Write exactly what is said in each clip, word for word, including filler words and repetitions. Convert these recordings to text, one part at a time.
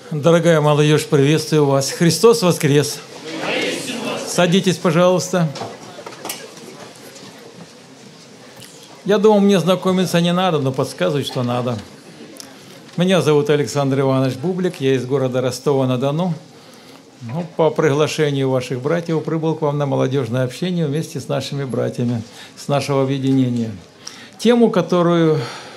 Дорогая молодежь, приветствую вас. Христос воскрес! Садитесь, пожалуйста. Я думал, мне знакомиться не надо, но подсказывают, что надо. Меня зовут Александр Иванович Бублик, я из города Ростова-на-Дону. Ну, по приглашению ваших братьев прибыл к вам на молодежное общение вместе с нашими братьями, с нашего объединения. Тему, которую...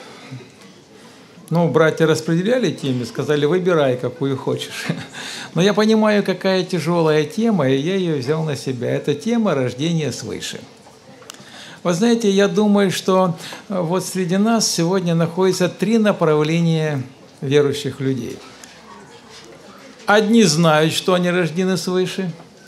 Ну, братья распределяли темы, сказали, выбирай, какую хочешь. Но я понимаю, какая тяжелая тема, и я ее взял на себя. Это тема рождения свыше. Вы знаете, я думаю, что вот среди нас сегодня находится три направления верующих людей. Одни знают, что они рождены свыше.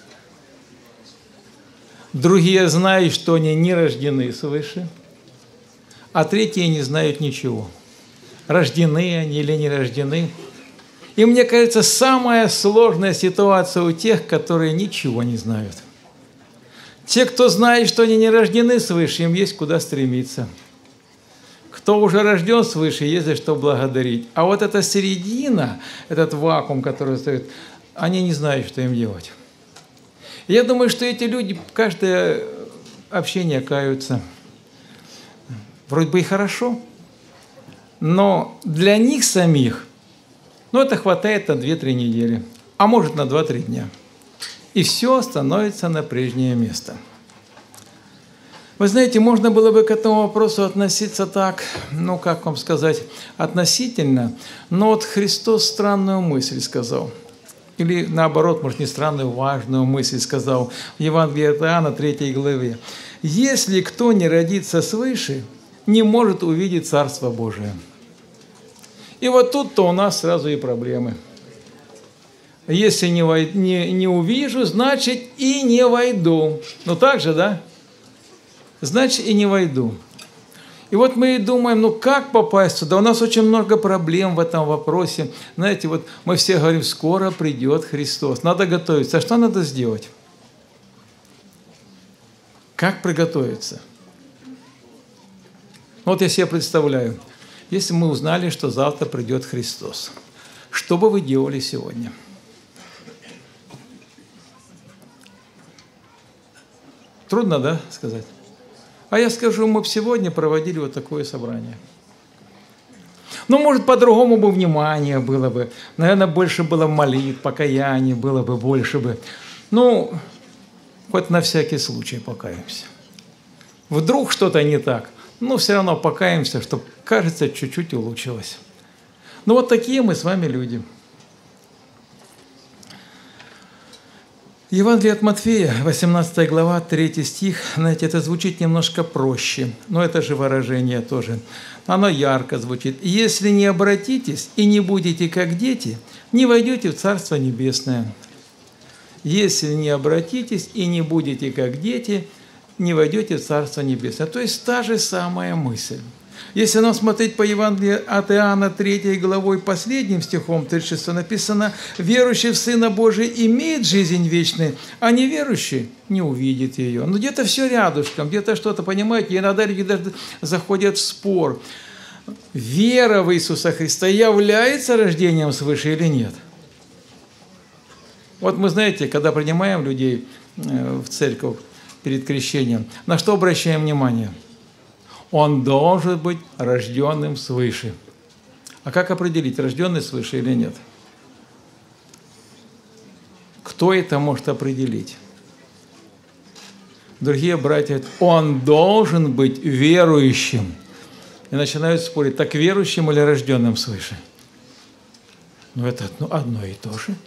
Другие знают, что они не рождены свыше. А третьи не знают ничего. Рождены они или не рождены. И мне кажется, самая сложная ситуация у тех, которые ничего не знают. Те, кто знает, что они не рождены свыше, им есть куда стремиться. Кто уже рожден свыше, есть за что благодарить. А вот эта середина, этот вакуум, который стоит, они не знают, что им делать. Я думаю, что эти люди, каждое общение каются. Вроде бы и хорошо. Но для них самих, ну, это хватает на две-три недели, а может на два-три дня. И все становится на прежнее место. Вы знаете, можно было бы к этому вопросу относиться так, ну, как вам сказать, относительно, но вот Христос странную мысль сказал. Или наоборот, может, не странную, важную мысль сказал в Евангелии от Иоанна, третьей главе. «Если кто не родится свыше, не может увидеть Царство Божие». И вот тут-то у нас сразу и проблемы. Если не, вой... не, не увижу, значит и не войду. Ну так же, да? Значит и не войду. И вот мы и думаем, ну как попасть сюда? У нас очень много проблем в этом вопросе. Знаете, вот мы все говорим, скоро придет Христос. Надо готовиться. А что надо сделать? Как приготовиться? Вот я себе представляю, если мы узнали, что завтра придет Христос, что бы вы делали сегодня? Трудно, да, сказать? А я скажу, мы бы сегодня проводили вот такое собрание. Ну, может, по-другому бы внимание было бы. Наверное, больше было молитв, покаяний было бы больше бы. Ну, хоть на всякий случай покаемся. Вдруг что-то не так. Но все равно покаемся, чтобы, кажется, чуть-чуть улучшилось. Ну, вот такие мы с вами люди. Евангелие от Матфея, восемнадцатая глава, третий стих. Знаете, это звучит немножко проще, но это же выражение тоже. Оно ярко звучит. «Если не обратитесь и не будете как дети, не войдете в Царство Небесное». «Если не обратитесь и не будете как дети, не войдете в Царство Небесное». То есть та же самая мысль. Если нам смотреть по Евангелию от Иоанна третьей главой, последним стихом тридцать шестого написано, «Верующий в Сына Божия имеет жизнь вечную, а неверующий не увидит ее». Ну, где-то все рядышком, где-то что-то, понимаете, иногда люди даже заходят в спор. Вера в Иисуса Христа является рождением свыше или нет? Вот мы, знаете, когда принимаем людей в церковь перед крещением, на что обращаем внимание? Он должен быть рожденным свыше. А как определить, рожденный свыше или нет? Кто это может определить? Другие братья говорят, он должен быть верующим. И начинают спорить, так верующим или рожденным свыше? Ну, это одно, одно и то же.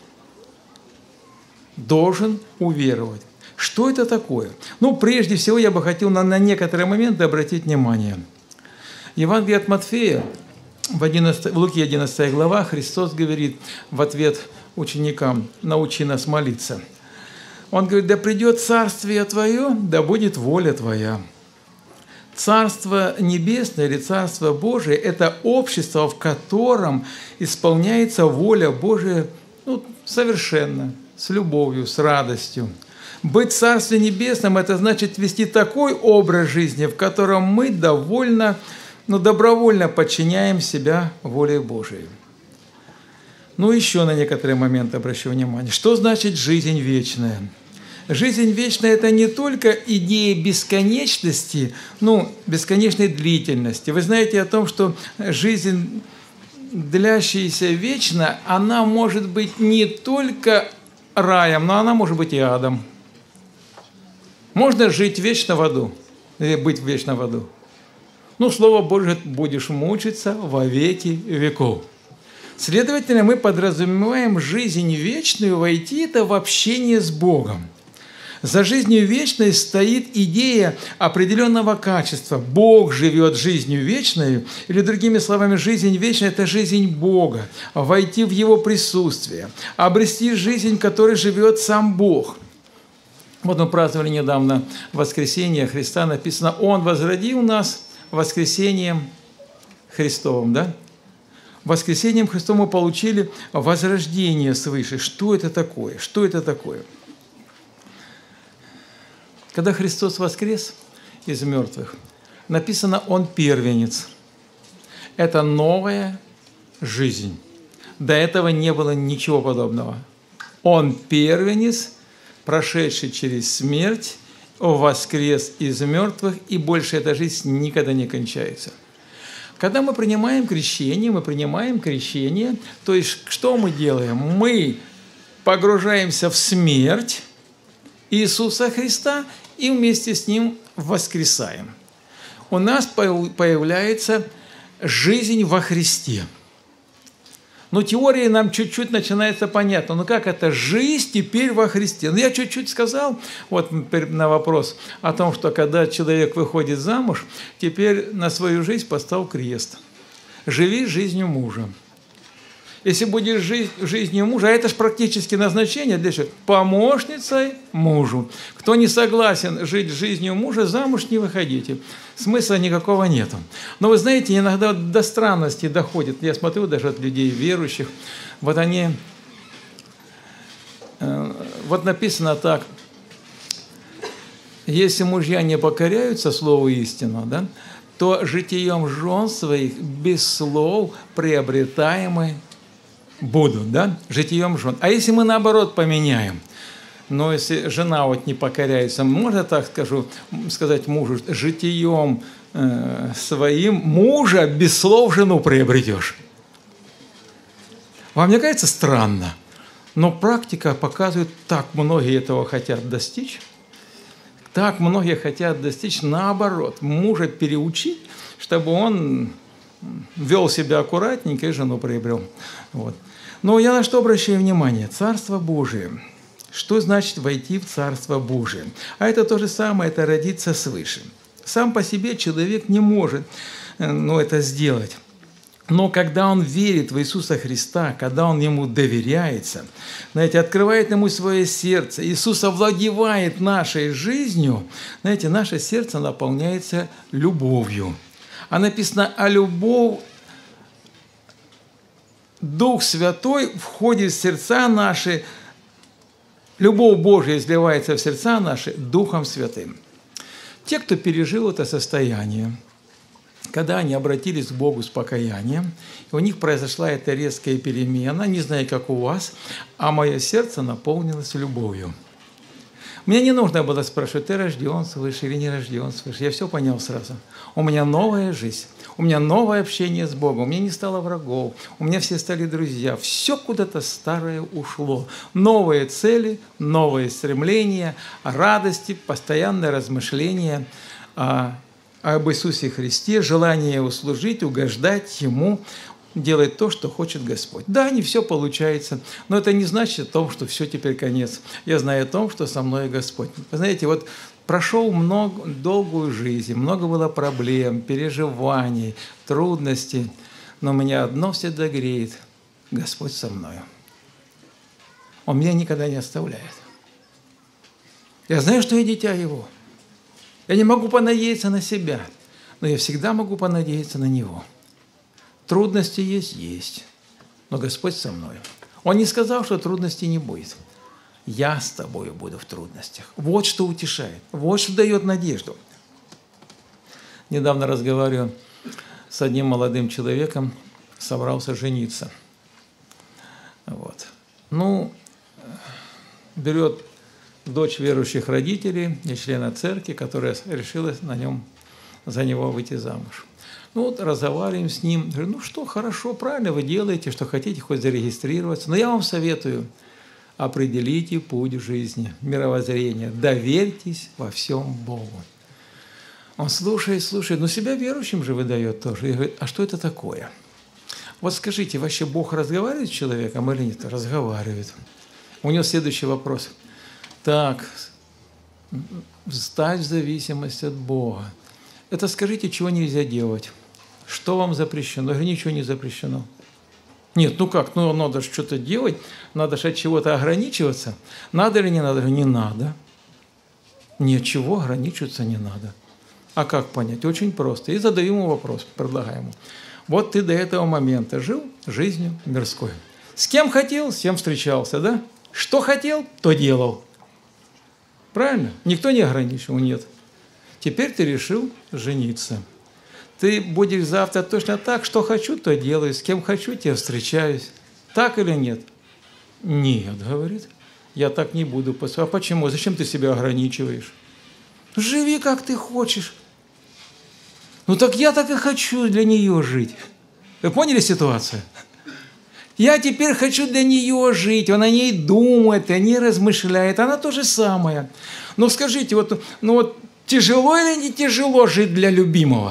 Должен уверовать. Что это такое? Ну, прежде всего, я бы хотел на, на некоторые моменты обратить внимание. Евангелие от Матфея, в, одиннадцатой, в Луки одиннадцатая глава, Христос говорит в ответ ученикам, научи нас молиться. Он говорит, да придет царствие Твое, да будет воля Твоя. Царство Небесное или Царство Божие – это общество, в котором исполняется воля Божия ну, совершенно, с любовью, с радостью. Быть в Царстве Небесном – это значит вести такой образ жизни, в котором мы довольно, но добровольно подчиняем себя воле Божией. Ну, еще на некоторые моменты обращу внимание. Что значит жизнь вечная? Жизнь вечная – это не только идея бесконечности, ну, бесконечной длительности. Вы знаете о том, что жизнь, длящаяся вечно, она может быть не только раем, но она может быть и адом. Можно жить вечно в аду, или быть вечно в аду. Ну, Слово Божие, будешь мучиться во веки веков. Следовательно, мы подразумеваем жизнь вечную, войти это в общение с Богом. За жизнью вечной стоит идея определенного качества. Бог живет жизнью вечной, или, другими словами, жизнь вечная – это жизнь Бога, войти в Его присутствие, обрести жизнь, в которой живет сам Бог. Вот мы праздновали недавно воскресение Христа, написано, Он возродил нас воскресением Христовым, да? Воскресением Христовым мы получили возрождение свыше. Что это такое? Что это такое? Когда Христос воскрес из мертвых, написано, Он первенец. Это новая жизнь. До этого не было ничего подобного. Он первенец, прошедший через смерть, воскрес из мертвых, и больше эта жизнь никогда не кончается. Когда мы принимаем крещение, мы принимаем крещение, то есть что мы делаем? Мы погружаемся в смерть Иисуса Христа и вместе с Ним воскресаем. У нас появляется жизнь во Христе. Но теория нам чуть-чуть начинается понятно. Ну как это? Жизнь теперь во Христе. Ну я чуть-чуть сказал вот на вопрос о том, что когда человек выходит замуж, теперь на свою жизнь поставил крест. Живи жизнью мужа. Если будешь жить жизнью мужа, а это же практически назначение для человека, помощницей мужу. Кто не согласен жить жизнью мужа, замуж не выходите. Смысла никакого нету. Но вы знаете, иногда до странности доходит. Я смотрю даже от людей верующих. Вот они... Вот написано так. Если мужья не покоряются слову истину, да, то житием жен своих без слов приобретаемы будут, да, житием жен. А если мы наоборот поменяем, но если жена вот не покоряется, можно так скажу, сказать мужу, житием э, своим мужа без слов жену приобретешь. Вам не кажется странно? Но практика показывает, так многие этого хотят достичь, так многие хотят достичь наоборот, мужа переучить, чтобы он вел себя аккуратненько и жену приобрел. Вот. Но я на что обращаю внимание? Царство Божие. Что значит войти в Царство Божие? А это то же самое, это родиться свыше. Сам по себе человек не может ну, это сделать. Но когда он верит в Иисуса Христа, когда он Ему доверяется, знаете, открывает Ему свое сердце, Иисус овладевает нашей жизнью, знаете, наше сердце наполняется любовью. А написано, а любовь, Дух Святой входит в сердца наши, любовь Божия изливается в сердца наши Духом Святым. Те, кто пережил это состояние, когда они обратились к Богу с покаянием, и у них произошла эта резкая перемена, не знаю, как у вас, а мое сердце наполнилось любовью. Мне не нужно было спрашивать, ты рожден свыше или не рожден свыше. Я все понял сразу. У меня новая жизнь, у меня новое общение с Богом, у меня не стало врагов, у меня все стали друзья. Все куда-то старое ушло. Новые цели, новые стремления, радости, постоянное размышление о, об Иисусе Христе, желание Его служить, угождать Ему, делать то, что хочет Господь. Да, не все получается, но это не значит о том, что все теперь конец. Я знаю о том, что со мной Господь. Вы знаете, вот прошел много, долгую жизнь, много было проблем, переживаний, трудностей, но меня одно всегда греет – Господь со мною. Он меня никогда не оставляет. Я знаю, что я дитя Его. Я не могу понадеяться на себя, но я всегда могу понадеяться на Него. Трудности есть, есть, но Господь со мной. Он не сказал, что трудностей не будет. Я с тобою буду в трудностях. Вот что утешает, вот что дает надежду. Недавно разговаривал с одним молодым человеком, собрался жениться. Ну, берет дочь верующих родителей и члена церкви, которая решила на нем, за него выйти замуж. Ну вот разговариваем с ним, говорю, ну что, хорошо, правильно вы делаете, что хотите хоть зарегистрироваться, но я вам советую, определите путь жизни, мировоззрение, доверьтесь во всем Богу. Он слушает, слушает, но себя верующим же выдает тоже. И говорит, а что это такое? Вот скажите, вообще Бог разговаривает с человеком или нет? Разговаривает. У него следующий вопрос. Так, стать в зависимость от Бога. Это скажите, чего нельзя делать? Что вам запрещено? Я говорю, ничего не запрещено. Нет, ну как, ну надо же что-то делать, надо же от чего-то ограничиваться. Надо или не надо? Не надо. Ни от чего ограничиваться не надо. А как понять? Очень просто. И задаю ему вопрос, предлагаю ему. Вот ты до этого момента жил жизнью мирской. С кем хотел, с кем встречался, да? Что хотел, то делал. Правильно? Никто не ограничивал, нет. Теперь ты решил жениться. Ты будешь завтра точно так, что хочу, то делаю, с кем хочу, тем встречаюсь. Так или нет? Нет, говорит, я так не буду поступать. А почему? Зачем ты себя ограничиваешь? Живи, как ты хочешь. Ну так я так и хочу для нее жить. Вы поняли ситуацию? Я теперь хочу для нее жить, он о ней думает, о ней размышляет, она то же самое. Но скажите, вот, ну вот тяжело или не тяжело жить для любимого?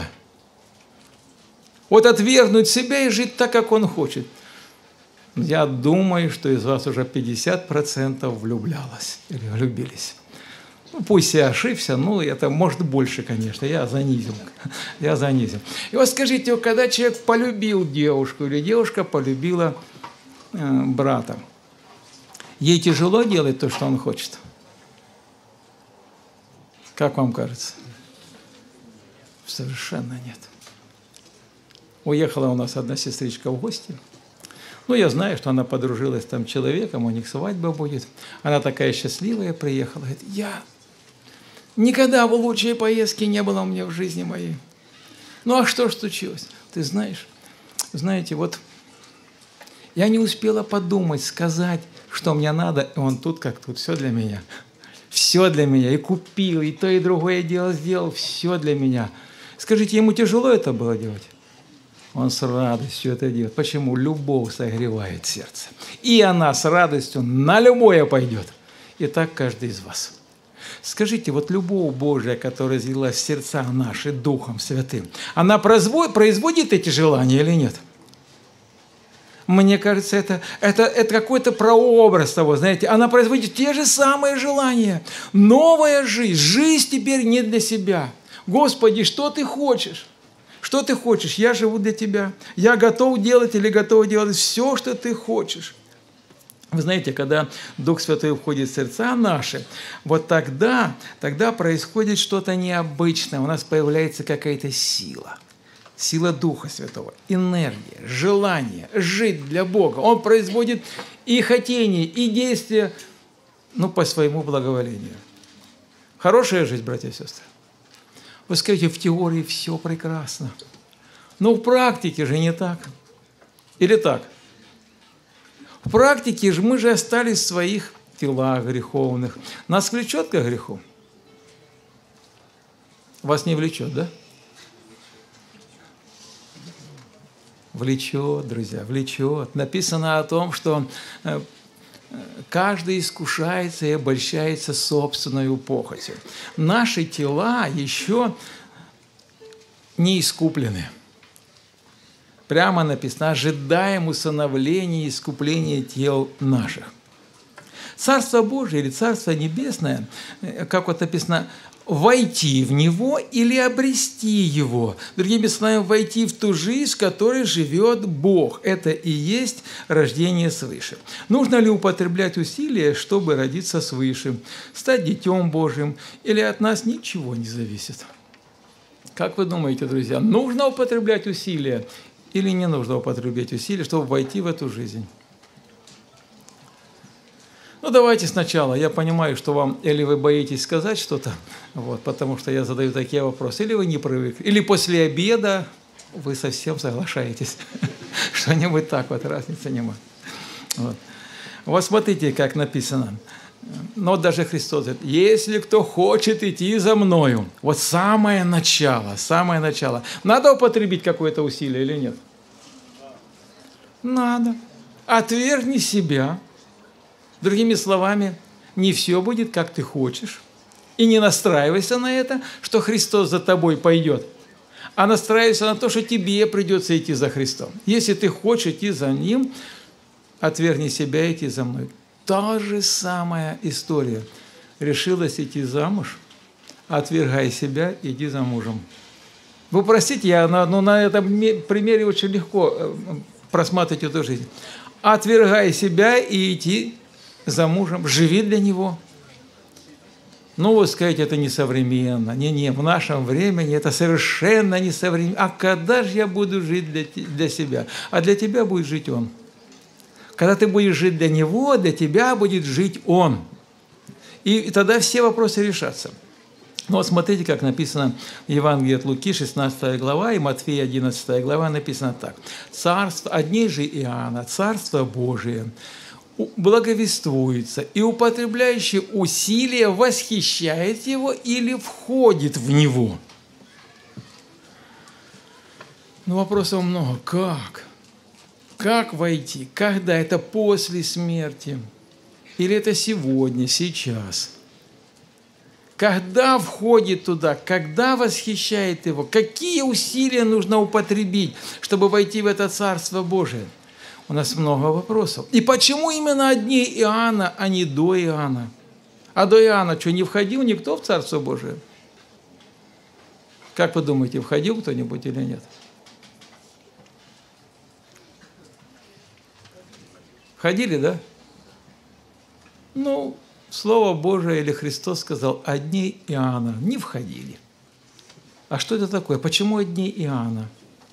Вот отвергнуть себя и жить так, как он хочет. Я думаю, что из вас уже пятьдесят процентов влюблялось или влюбились. Ну, пусть я ошибся, ну, это может больше, конечно, я занизил. Я занизил. И вот скажите, вот, когда человек полюбил девушку или девушка полюбила э, брата, ей тяжело делать то, что он хочет? Как вам кажется? Совершенно нет. Уехала у нас одна сестричка в гости. Ну, я знаю, что она подружилась там с человеком, у них свадьба будет. Она такая счастливая приехала. Говорит, я никогда в лучшей поездки не было у меня в жизни моей. Ну, а что ж случилось? Ты знаешь, знаете, вот я не успела подумать, сказать, что мне надо, и он тут как тут, все для меня. Все для меня. И купил, и то, и другое дело сделал, все для меня. Скажите, ему тяжело это было делать? Он с радостью это делает. Почему? Любовь согревает сердце. И она с радостью на любое пойдет. И так каждый из вас. Скажите, вот любовь Божия, которая излилась в сердца наши Духом Святым, она производит эти желания или нет? Мне кажется, это, это, это какой-то прообраз того, знаете. Она производит те же самые желания. Новая жизнь. Жизнь теперь не для себя. Господи, что ты хочешь? Что ты хочешь? Я живу для тебя. Я готов делать или готов делать все, что ты хочешь. Вы знаете, когда Дух Святой входит в сердца наши, вот тогда, тогда происходит что-то необычное. У нас появляется какая-то сила. Сила Духа Святого, энергия, желание жить для Бога. Он производит и хотение, и действия, ну, по своему благоволению. Хорошая жизнь, братья и сестры. Вы скажете, в теории все прекрасно. Но в практике же не так. Или так? В практике же мы же остались в своих телах греховных. Нас влечет к греху? Вас не влечет, да? Влечет, друзья, влечет. Написано о том, что каждый искушается и обольщается собственной похотью. Наши тела еще не искуплены. Прямо написано, ожидаем усыновления и искупления тел наших. Царство Божие или Царство Небесное, как вот написано, войти в него или обрести его. Другими словами, войти в ту жизнь, в которой живет Бог. Это и есть рождение свыше. Нужно ли употреблять усилия, чтобы родиться свыше, стать детем Божьим, или от нас ничего не зависит? Как вы думаете, друзья, нужно употреблять усилия или не нужно употреблять усилия, чтобы войти в эту жизнь? Ну, давайте сначала. Я понимаю, что вам, или вы боитесь сказать что-то, вот, потому что я задаю такие вопросы, или вы не привыкли, или после обеда вы совсем соглашаетесь. Что-нибудь так вот, разницы нема. Вот. Вот смотрите, как написано. Но даже Христос говорит, если кто хочет идти за мною, вот самое начало, самое начало. Надо употребить какое-то усилие или нет? Надо. Отвергни себя. Другими словами, не все будет, как ты хочешь. И не настраивайся на это, что Христос за тобой пойдет, а настраивайся на то, что тебе придется идти за Христом. Если ты хочешь идти за Ним, отвергни себя и идти за мной. Та же самая история. Решилась идти замуж, отвергай себя, иди за мужем. Вы простите, я на, ну, на этом примере очень легко просматривать эту жизнь. Отвергай себя и иди за мужем, живи для него. Ну, вы скажете, это несовременно. Не-не, в нашем времени это совершенно несовременно. А когда же я буду жить для, для себя? А для тебя будет жить Он. Когда ты будешь жить для Него, для тебя будет жить Он. И, и тогда все вопросы решатся. Ну вот смотрите, как написано в Евангелии от Луки, шестнадцатая глава, и Матфея, одиннадцатая глава, написано так. «Царство, одни же Иоанна, Царство Божие, благовествуется, и употребляющий усилия восхищает его или входит в него». Ну, вопросов много. Как? Как войти? Когда? Это после смерти? Или это сегодня, сейчас? Когда входит туда? Когда восхищает его? Какие усилия нужно употребить, чтобы войти в это Царство Божие? У нас много вопросов. И почему именно одни Иоанна, а не до Иоанна? А до Иоанна что, не входил никто в Царство Божие? Как вы думаете, входил кто-нибудь или нет? Входили, да? Ну, Слово Божие или Христос сказал, одни Иоанна не входили. А что это такое? Почему одни Иоанна?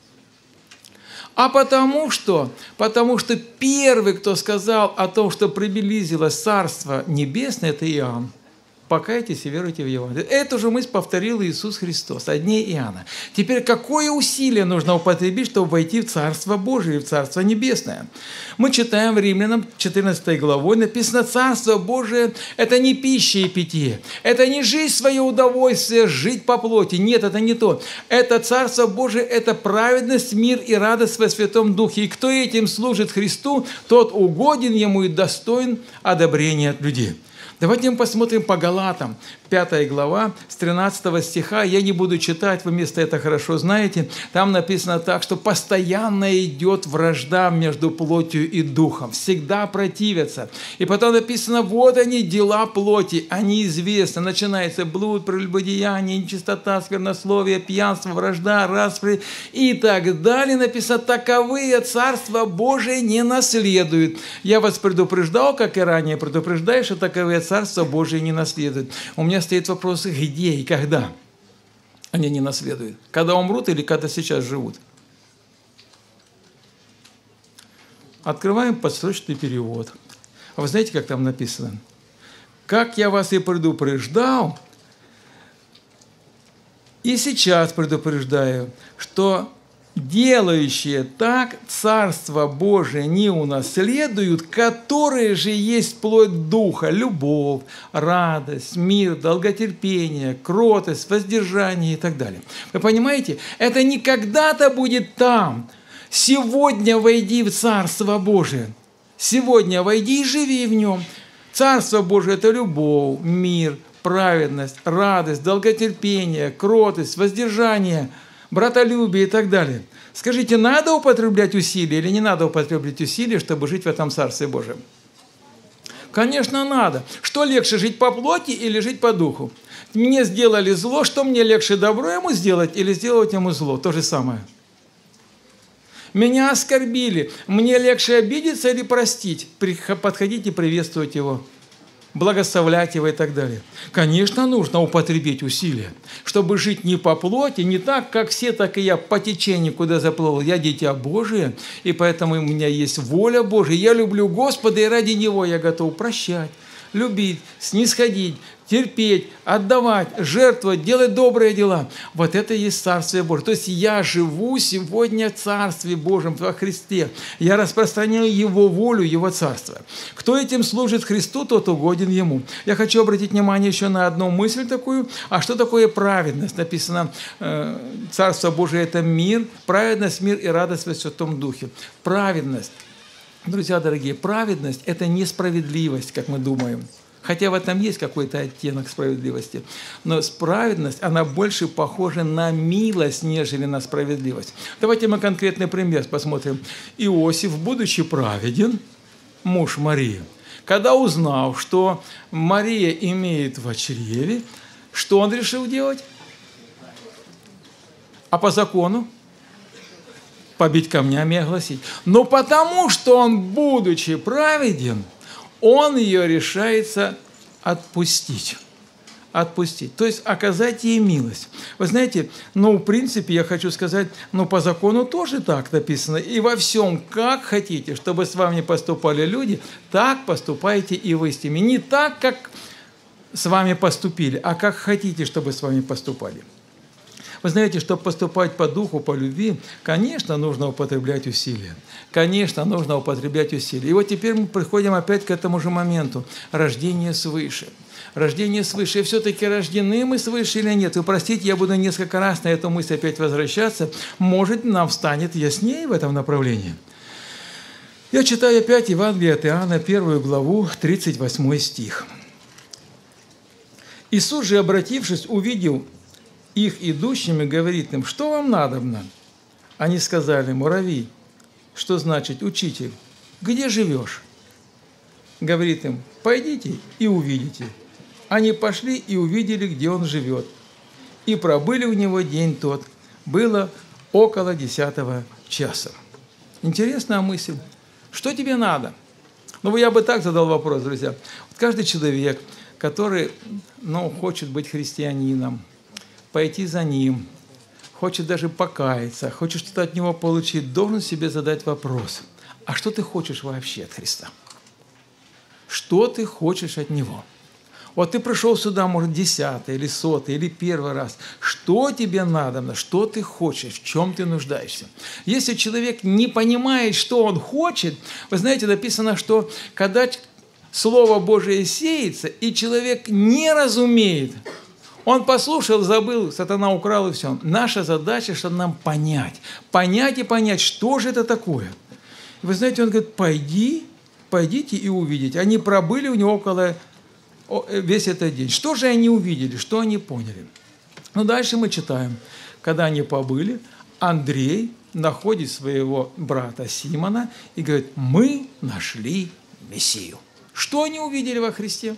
А потому что, потому что первый, кто сказал о том, что приблизилось Царство Небесное, это Иоанн. Покайтесь и веруйте в Евангелие. Эту же мысль повторил Иисус Христос, одни Иоанна. Теперь какое усилие нужно употребить, чтобы войти в Царство Божие, в Царство Небесное? Мы читаем в Римлянам четырнадцатой главой, написано, Царство Божие – это не пища и питье, это не жизнь, свое удовольствие, жить по плоти. Нет, это не то. Это Царство Божие – это праведность, мир и радость во Святом Духе. И кто этим служит Христу, тот угоден Ему и достоин одобрения от людей. Давайте мы посмотрим по Галатам, пятая глава, с тринадцатого стиха. Я не буду читать, вы место это хорошо знаете. Там написано так, что постоянно идет вражда между плотью и духом. Всегда противятся. И потом написано, вот они, дела плоти, они известны. Начинается блуд, прелюбодеяние, нечистота, сквернословие, пьянство, вражда, распри и так далее. Написано, таковые Царство Божие не наследуют. Я вас предупреждал, как и ранее предупреждаю, что таковые Царство Божие не наследует. У меня стоит вопрос, где и когда они не наследуют. Когда умрут или когда сейчас живут? Открываем подсрочный перевод. А вы знаете, как там написано? «Как я вас и предупреждал, и сейчас предупреждаю, что делающие так Царство Божие не унаследуют, которые же есть плоть духа, любовь, радость, мир, долготерпение, кротость, воздержание и так далее». Вы понимаете? Это не когда-то будет там. Сегодня войди в Царство Божие. Сегодня войди и живи в нем. Царство Божие – это любовь, мир, праведность, радость, долготерпение, кротость, воздержание, братолюбие и так далее. Скажите, надо употреблять усилия или не надо употреблять усилия, чтобы жить в этом Царстве Божьем? Конечно, надо. Что легче, жить по плоти или жить по духу? Мне сделали зло, что мне легче, добро ему сделать или сделать ему зло? То же самое. Меня оскорбили, мне легче обидеться или простить? Подходить и приветствовать его, благословлять его и так далее. Конечно, нужно употребить усилия, чтобы жить не по плоти, не так, как все, так и я, по течению, куда заплыл. Я дитя Божие, и поэтому у меня есть воля Божия. Я люблю Господа, и ради Него я готов прощать, любить, снисходить, терпеть, отдавать, жертвовать, делать добрые дела. Вот это и есть Царствие Божие. То есть я живу сегодня в Царстве Божьем во Христе. Я распространяю Его волю, Его Царство. Кто этим служит Христу, тот угоден Ему. Я хочу обратить внимание еще на одну мысль такую. А что такое праведность? Написано, Царство Божие – это мир, праведность, мир и радость во Святом Духе. Праведность. Друзья дорогие, праведность – это не справедливость, как мы думаем. Хотя в этом есть какой-то оттенок справедливости. Но праведность, она больше похожа на милость, нежели на справедливость. Давайте мы конкретный пример посмотрим. Иосиф, будучи праведен, муж Марии, когда узнал, что Мария имеет в чреве, что он решил делать? А по закону? Побить камнями и огласить. Но потому, что он, будучи праведен, он ее решается отпустить. Отпустить. То есть оказать ей милость. Вы знаете, ну, в принципе, я хочу сказать, ну, по закону тоже так написано. И во всем, как хотите, чтобы с вами поступали люди, так поступайте и вы с ними. Не так, как с вами поступили, а как хотите, чтобы с вами поступали. Вы знаете, чтобы поступать по духу, по любви, конечно, нужно употреблять усилия. Конечно, нужно употреблять усилия. И вот теперь мы приходим опять к этому же моменту. Рождение свыше. Рождение свыше. И все-таки рождены мы свыше или нет? Вы простите, я буду несколько раз на эту мысль опять возвращаться. Может, нам станет яснее в этом направлении. Я читаю опять Евангелие от Иоанна, первую главу, тридцать восьмой стих. Иисус же, обратившись, увидел их идущими, говорит им: что вам надобно? Они сказали ему: Рави, что значит учитель, где живешь? Говорит им: пойдите и увидите. Они пошли и увидели, где он живет. И пробыли у него день тот. Было около десятого часа. Интересная мысль. Что тебе надо? Ну, я бы так задал вопрос, друзья. Вот каждый человек, который, ну, хочет быть христианином, пойти за Ним, хочет даже покаяться, хочет что-то от Него получить, должен себе задать вопрос: а что ты хочешь вообще от Христа? Что ты хочешь от Него? Вот ты пришел сюда, может, десятый или сотый, или первый раз. Что тебе надо? Что ты хочешь? В чем ты нуждаешься? Если человек не понимает, что он хочет, вы знаете, написано, что когда Слово Божие сеется, и человек не разумеет, он послушал, забыл, сатана украл, и все. Наша задача, чтобы нам понять. Понять и понять, что же это такое. Вы знаете, он говорит: пойди, пойдите и увидите. Они пробыли у него около весь этот день. Что же они увидели, что они поняли? Ну, дальше мы читаем. Когда они побыли, Андрей находит своего брата Симона и говорит: мы нашли Мессию. Что они увидели во Христе?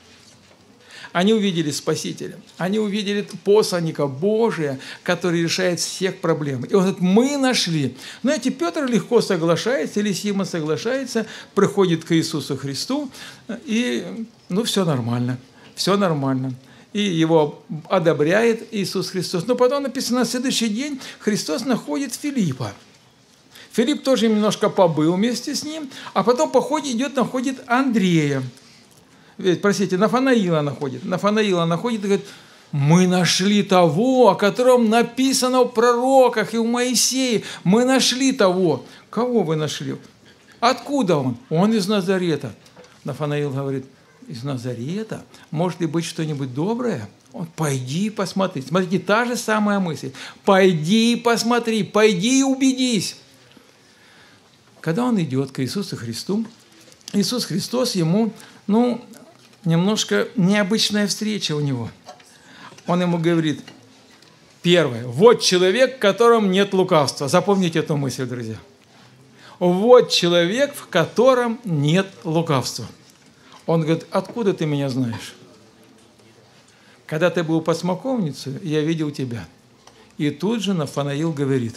Они увидели Спасителя, они увидели посланника Божия, который решает всех проблем. И он говорит: мы нашли. Знаете, Петр легко соглашается, или Симон соглашается, приходит к Иисусу Христу, и, ну, все нормально, все нормально. И его одобряет Иисус Христос. Но потом написано, на следующий день Христос находит Филиппа. Филипп тоже немножко побыл вместе с ним, а потом по ходу идет, находит Андрея. Простите, Нафанаила находит. Нафанаила находит и говорит: мы нашли того, о котором написано в пророках и в Моисее. Мы нашли того. Кого вы нашли? Откуда он? Он из Назарета. Нафанаил говорит: из Назарета? Может ли быть что-нибудь доброе? Он: пойди посмотри. Смотрите, та же самая мысль. Пойди посмотри, пойди и убедись. Когда он идет к Иисусу Христу, Иисус Христос ему, ну, немножко необычная встреча у него. Он ему говорит: первое, вот человек, в котором нет лукавства. Запомните эту мысль, друзья. Вот человек, в котором нет лукавства. Он говорит: откуда ты меня знаешь? Когда ты был под смоковницей, я видел тебя. И тут же Нафанаил говорит: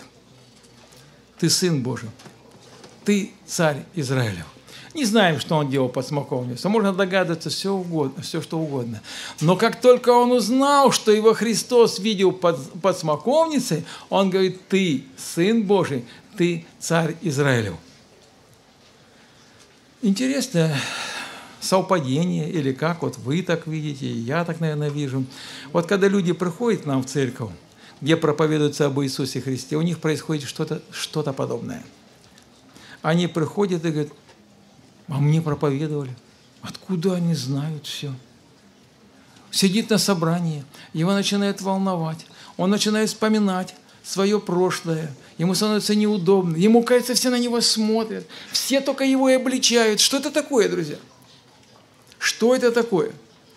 ты Сын Божий, ты Царь Израилев. Не знаем, что он делал под смоковницей. Можно догадываться все, угодно, все, что угодно. Но как только он узнал, что его Христос видел под, под смоковницей, он говорит: ты Сын Божий, ты Царь Израилев. Интересная совпадение или как, вот вы так видите, и я так, наверное, вижу. Вот когда люди приходят к нам в церковь, где проповедуется об Иисусе Христе, у них происходит что-то что-то подобное. Они приходят и говорят: а мне проповедовали. Откуда они знают все? Сидит на собрании, его начинает волновать, он начинает вспоминать свое прошлое, ему становится неудобно, ему кажется, все на него смотрят, все только его и обличают. Что это такое, друзья? Что это такое?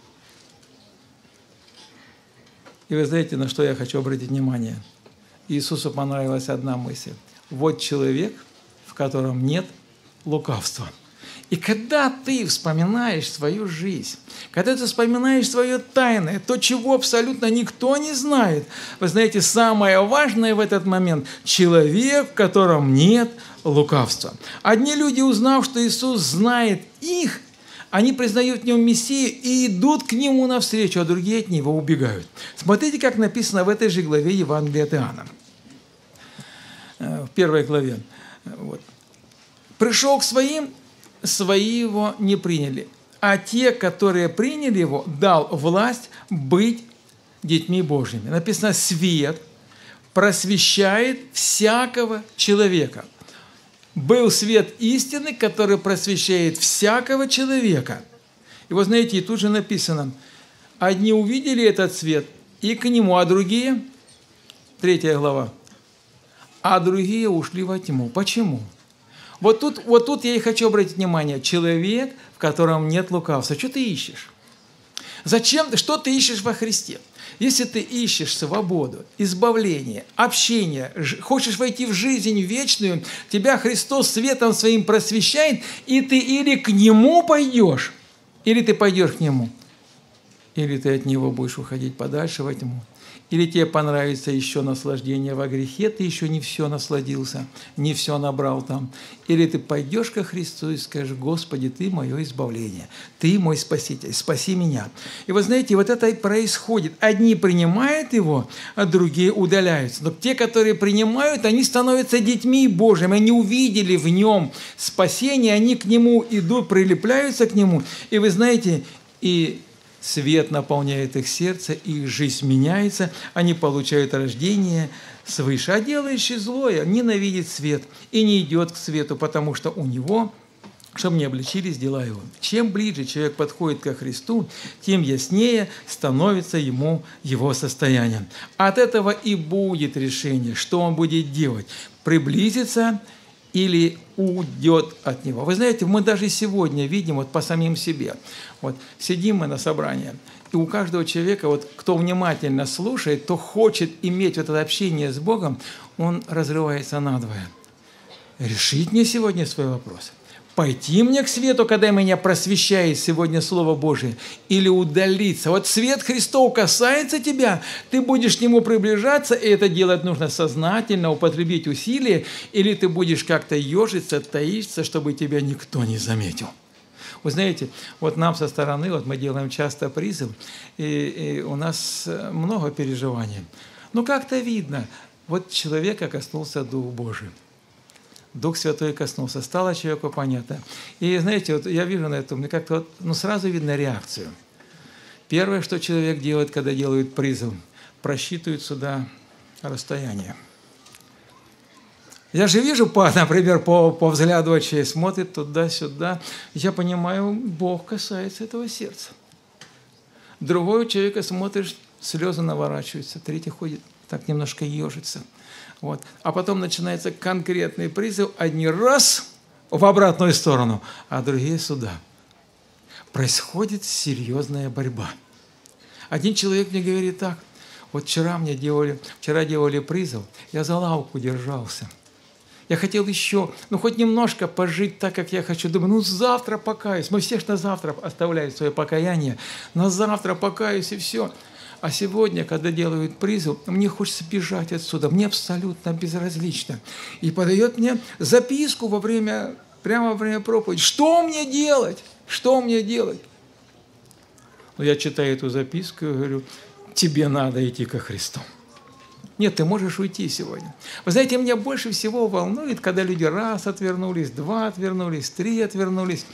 И вы знаете, на что я хочу обратить внимание? Иисусу понравилась одна мысль. Вот человек, в котором нет лукавства. И когда ты вспоминаешь свою жизнь, когда ты вспоминаешь свое тайное, то, чего абсолютно никто не знает, вы знаете, самое важное в этот момент – человек, в котором нет лукавства. Одни люди, узнав, что Иисус знает их, они признают в нем Мессию и идут к нему навстречу, а другие от него убегают. Смотрите, как написано в этой же главе Евангелия от Иоанна, в первой главе. Вот. «Пришел к своим, свои его не приняли, а те, которые приняли его, дал власть быть детьми Божьими». Написано: «Свет просвещает всякого человека». Был свет истины, который просвещает всякого человека. И вот знаете, и тут же написано: одни увидели этот свет и к нему, а другие, третья глава, а другие ушли во тьму. Почему? Вот тут, вот тут я и хочу обратить внимание. Человек, в котором нет лукавства. Что ты ищешь? Зачем? Что ты ищешь во Христе? Если ты ищешь свободу, избавление, общение, хочешь войти в жизнь вечную, тебя Христос светом своим просвещает, и ты или к Нему пойдешь, или ты пойдешь к Нему, или ты от Него будешь уходить подальше во тьму. Или тебе понравится еще наслаждение во грехе, ты еще не все насладился, не все набрал там. Или ты пойдешь ко Христу и скажешь: Господи, Ты мое избавление, Ты мой Спаситель, спаси меня. И вы знаете, вот это и происходит. Одни принимают Его, а другие удаляются. Но те, которые принимают, они становятся детьми Божьими, они увидели в Нем спасение, они к Нему идут, прилепляются к Нему. И вы знаете, и свет наполняет их сердце, их жизнь меняется, они получают рождение свыше. А делающий злое ненавидит свет и не идет к свету, потому что у него, чтобы не обличились дела его. Чем ближе человек подходит ко Христу, тем яснее становится ему его состояние. От этого и будет решение, что он будет делать: приблизиться или уйдет от него. Вы знаете, мы даже сегодня видим вот по самим себе. Вот сидим мы на собрании, и у каждого человека, вот, кто внимательно слушает, кто хочет иметь вот это общение с Богом, он разрывается надвое. Решить мне сегодня свой вопрос? Пойти мне к свету, когда меня просвещает сегодня Слово Божие, или удалиться? Вот свет Христов касается тебя, ты будешь к Нему приближаться, и это делать нужно сознательно, употребить усилия, или ты будешь как-то ежиться, таиться, чтобы тебя никто не заметил. Вы знаете, вот нам со стороны, вот мы делаем часто призыв, и, и у нас много переживаний. Но как-то видно, вот человека коснулся Дух Божий. Дух Святой коснулся, стало человеку понятно. И знаете, вот я вижу на этом, мне как-то вот, ну, сразу видно реакцию. Первое, что человек делает, когда делает призыв, просчитывает сюда расстояние. Я же вижу, по, например, по, по взгляду очей, смотрит туда-сюда. Я понимаю, Бог касается этого сердца. Другой человека смотришь, слезы наворачиваются, третий ходит, так немножко ежится. Вот. А потом начинается конкретный призыв, одни раз в обратную сторону, а другие сюда. Происходит серьезная борьба. Один человек мне говорит так: вот вчера мне делали, вчера делали призыв, я за лавку держался. Я хотел еще, ну, хоть немножко пожить так, как я хочу. Думаю, ну, завтра покаюсь. Мы все ж на завтра оставляют свое покаяние. На завтра покаюсь, и все. А сегодня, когда делают призыв, мне хочется бежать отсюда. Мне абсолютно безразлично. И подает мне записку во время, прямо во время проповеди. Что мне делать? Что мне делать? Ну, я читаю эту записку и говорю: тебе надо идти ко Христу. Нет, ты можешь уйти сегодня. Вы знаете, меня больше всего волнует, когда люди раз отвернулись, два отвернулись, три отвернулись.